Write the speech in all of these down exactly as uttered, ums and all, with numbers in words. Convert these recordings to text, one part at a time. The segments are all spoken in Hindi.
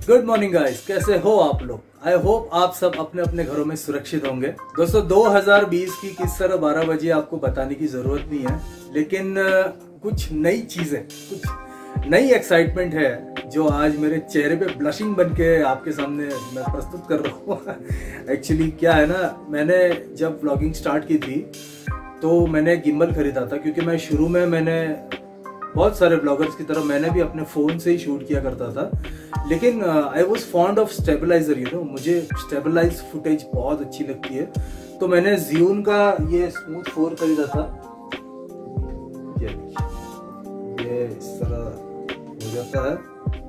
गुड मॉर्निंग गाइस, कैसे हो आप लोग। आई होप आप सब अपने अपने घरों में सुरक्षित होंगे। दोस्तों दो हज़ार बीस की किस तरह बारह बजे आपको बताने की जरूरत नहीं है, लेकिन कुछ नई चीजें, कुछ नई एक्साइटमेंट है जो आज मेरे चेहरे पे ब्लशिंग बन के आपके सामने मैं प्रस्तुत कर रहा हूँ। एक्चुअली क्या है ना, मैंने जब व्लॉगिंग स्टार्ट की थी तो मैंने गिम्बल खरीदा था, क्योंकि मैं शुरू में मैंने बहुत सारे ब्लॉगर्स की तरह मैंने भी अपने फ़ोन से ही शूट किया करता था, लेकिन I was fond of stabiliser, you know, मुझे स्टेबलाइज फुटेज बहुत अच्छी लगती है। तो मैंने ज़ियोन का ये स्मूथ फोर खरीदा था। ये ये इस तरह हो जाता है,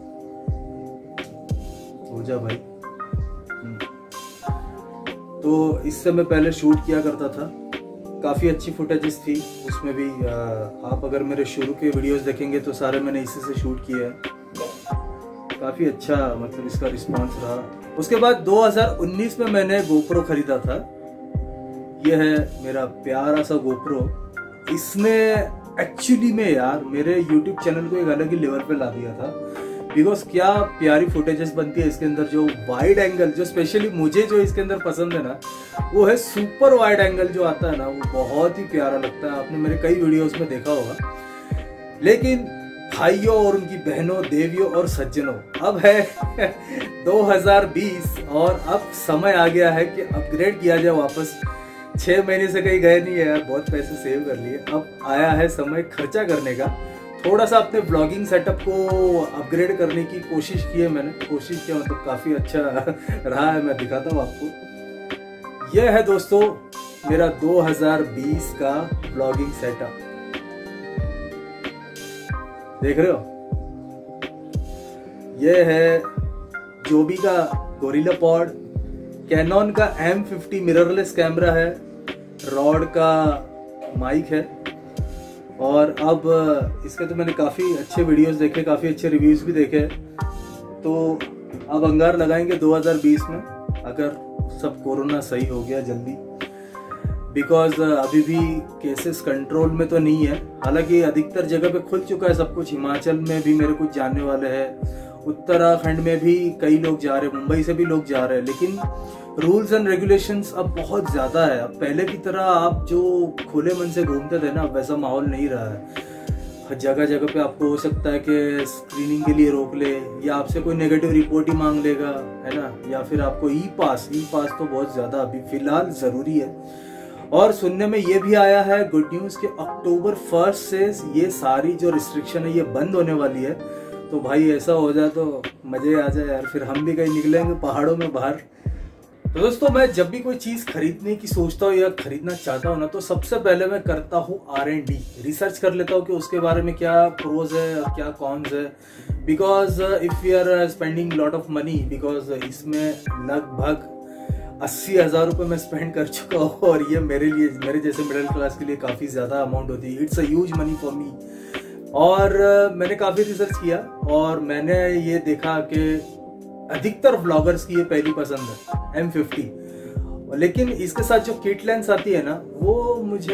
हो जा भाई। तो इससे मैं पहले शूट किया करता था, काफ़ी अच्छी फुटेजेस थी उसमें भी। आ, आप अगर मेरे शुरू के वीडियोस देखेंगे तो सारे मैंने इसी से शूट किए हैं। काफ़ी अच्छा मतलब इसका रिस्पांस रहा। उसके बाद दो हज़ार उन्नीस में मैंने गोप्रो खरीदा था। यह है मेरा प्यारा सा गोप्रो। इसने एक्चुअली में यार मेरे यूट्यूब चैनल को एक अलग ही लेवल पे ला दिया था, बिकॉज क्या प्यारी फुटेजेस बनती है इसके अंदर। जो वाइड एंगल, जो स्पेशली मुझे जो इसके अंदर पसंद है ना, वो है सुपर वाइड एंगल जो आता है ना, वो बहुत ही प्यारा लगता है। आपने मेरे कई वीडियोस में देखा होगा। लेकिन भाइयों और उनकी बहनों, देवियों और सज्जनों, अब है दो हज़ार बीस और अब समय आ गया है कि अपग्रेड किया जाए वापस। छह महीने से कहीं गए नहीं है यार, बहुत पैसे सेव कर लिए। अब आया है समय खर्चा करने का। थोड़ा सा अपने ब्लॉगिंग सेटअप को अपग्रेड करने की कोशिश की है मैंने। कोशिश किया मतलब काफ़ी अच्छा रहा है, मैं दिखाता हूँ आपको। यह है दोस्तों मेरा दो हज़ार बीस का ब्लॉगिंग सेटअप, देख रहे हो। यह है जोबी का गोरिल्ला पॉड, कैनन का एम फिफ्टी मिररलेस कैमरा है, रॉड का माइक है। और अब इसके तो मैंने काफ़ी अच्छे वीडियोस देखे, काफ़ी अच्छे रिव्यूज़ भी देखे। तो अब अंगार लगाएंगे दो हज़ार बीस में, अगर सब कोरोना सही हो गया जल्दी। बिकॉज अभी भी केसेस कंट्रोल में तो नहीं है। हालांकि अधिकतर जगह पे खुल चुका है सब कुछ। हिमाचल में भी मेरे कुछ जानने वाले हैं, उत्तराखंड में भी कई लोग जा रहे हैं, मुंबई से भी लोग जा रहे हैं। लेकिन रूल्स एंड रेगुलेशंस अब बहुत ज़्यादा है। अब पहले की तरह आप जो खुले मन से घूमते थे ना, वैसा माहौल नहीं रहा है। जगह जगह पे आपको हो सकता है कि स्क्रीनिंग के लिए रोक ले, या आपसे कोई नेगेटिव रिपोर्ट ही मांग लेगा, है ना, या फिर आपको ई पास ई पास तो बहुत ज़्यादा अभी फिलहाल ज़रूरी है। और सुनने में ये भी आया है गुड न्यूज़ कि अक्टूबर फर्स्ट से ये सारी जो रिस्ट्रिक्शन है ये बंद होने वाली है। तो भाई ऐसा हो जाए तो मज़े आ जाए यार, फिर हम भी कहीं निकलेंगे पहाड़ों में बाहर। तो दोस्तों मैं जब भी कोई चीज़ खरीदने की सोचता हूँ या खरीदना चाहता हूँ ना, तो सबसे पहले मैं करता हूँ आर एंड डी, रिसर्च कर लेता हूँ कि उसके बारे में क्या प्रोज है और क्या कॉन्स है। Because if you are spending lot of money, because इसमें लगभग अस्सी हज़ार रुपये मैं स्पेंड कर चुका हूँ, और ये मेरे लिए, मेरे जैसे मिडिल क्लास के लिए काफ़ी ज़्यादा अमाउंट होती है। It's a huge money for me. और uh, मैंने काफ़ी रिसर्च किया और मैंने ये देखा कि अधिकतर व्लॉगर्स की ये पहली पसंद है एम फिफ्टी। लेकिन इसके साथ जो किट लेंस आती है ना, वो मुझे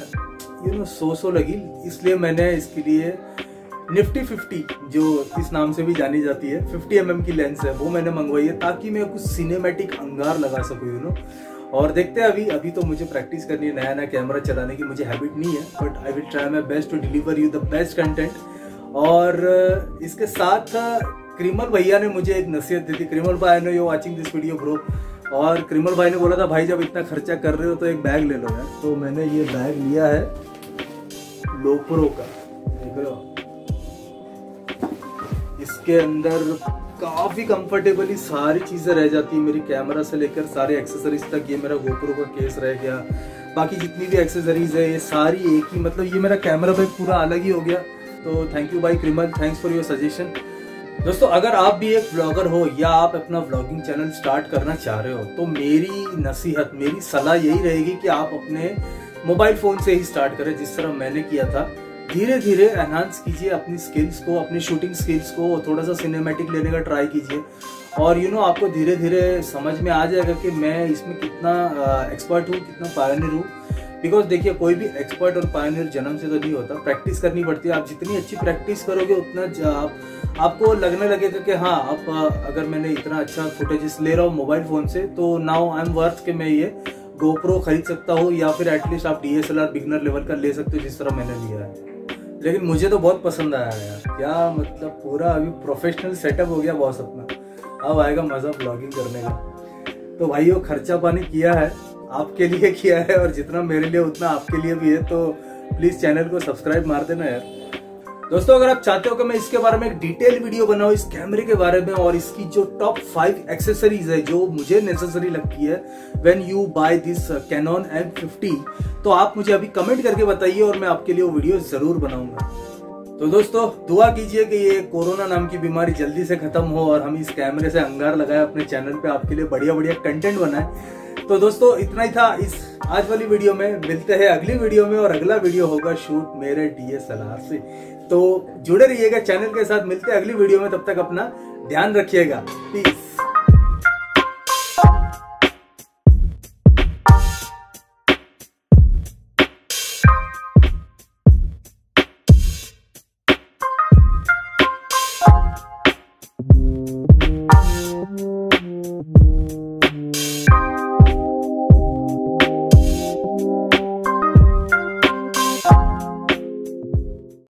यू नो सो सो लगी। इसलिए मैंने इसके लिए निफ्टी फिफ्टी, जो इस नाम से भी जानी जाती है, फिफ्टी एम एम की लेंस है, वो मैंने मंगवाई है, ताकि मैं कुछ सिनेमैटिक अंगार लगा सकूँ, यू नो। और देखते हैं, अभी अभी तो मुझे प्रैक्टिस करनी है, नया नया कैमरा चलाने की मुझे हैबिट नहीं है, but I will try my best to deliver you the best content. और इसके साथ क्रिमल भैया ने मुझे एक नसीहत दी थी। क्रिमल भाई ने, you watching this video bro, और क्रिमल भाई ने बोला था भाई जब इतना खर्चा कर रहे हो तो एक बैग ले लो यार। तो मैंने ये बैग लिया है लोप्रो का, देख रहे हो। इसके अंदर काफ़ी कंफर्टेबली सारी चीज़ें रह जाती है, मेरी कैमरा से लेकर सारे एक्सेसरीज तक। ये मेरा गोप्रो का केस रह गया, बाकी जितनी भी एक्सेसरीज है ये सारी एक ही, मतलब ये मेरा कैमरा बैग पूरा अलग ही हो गया। तो थैंक यू भाई क्रिमल, थैंक्स फॉर योर सजेशन। दोस्तों अगर आप भी एक ब्लॉगर हो या आप अपना व्लॉगिंग चैनल स्टार्ट करना चाह रहे हो, तो मेरी नसीहत, मेरी सलाह यही रहेगी कि आप अपने मोबाइल फ़ोन से ही स्टार्ट करें, जिस तरह मैंने किया था। धीरे धीरे एनहांस कीजिए अपनी स्किल्स को, अपनी शूटिंग स्किल्स को, थोड़ा सा सिनेमैटिक लेने का ट्राई कीजिए। और यू नो आपको धीरे धीरे समझ में आ जाएगा कि मैं इसमें कितना एक्सपर्ट हूँ, कितना पायनियर हूँ। बिकॉज देखिए कोई भी एक्सपर्ट और पायनियर जन्म से तो नहीं होता, प्रैक्टिस करनी पड़ती है। आप जितनी अच्छी प्रैक्टिस करोगे उतना आप, आपको लगने लगेगा कि हाँ अब अगर मैंने इतना अच्छा फुटेजेस ले रहा हूँ मोबाइल फोन से तो नाउ आई एम वर्थ कि मैं ये गोप्रो खरीद सकता हूँ, या फिर एटलीस्ट आप D S L R beginner level का ले सकते हो जिस तरह मैंने लिया है। लेकिन मुझे तो बहुत पसंद आया यार, क्या मतलब पूरा अभी प्रोफेशनल सेटअप हो गया बॉस अपना। अब आएगा मजा ब्लॉगिंग करने का। तो भाइयों खर्चा पानी किया है, आपके लिए किया है, और जितना मेरे लिए उतना आपके लिए भी है, तो प्लीज चैनल को सब्सक्राइब मार देना यार। दोस्तों अगर आप चाहते हो कि मैं इसके बारे में एक डिटेल वीडियो बनाऊं इस कैमरे के बारे में, और इसकी जो टॉप फाइव एक्सेसरीज है जो मुझे नेसेसरी लगती है when you buy this Canon M fifty, तो आप मुझे अभी कमेंट करके बताइए और मैं आपके लिए वो वीडियो जरूर बनाऊंगा। तो दोस्तों दुआ कीजिए कि ये कोरोना नाम की बीमारी जल्दी से खत्म हो और हम इस कैमरे से अंगार लगाए अपने चैनल पे आपके लिए बढ़िया बढ़िया कंटेंट बनाए। तो दोस्तों इतना ही था इस आज वाली वीडियो में। मिलते हैं अगली वीडियो में, और अगला वीडियो होगा शूट मेरे डी एस एल आर से। तो जुड़े रहिएगा चैनल के साथ। मिलते हैं अगली वीडियो में, तब तक अपना ध्यान रखिएगा। पीस।